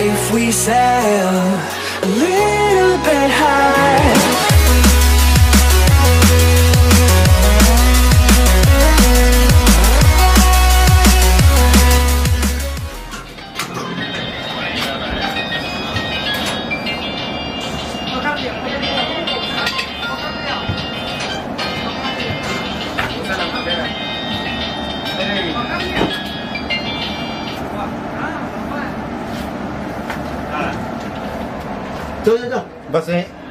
if we sail a little bit high. 走走走，不是。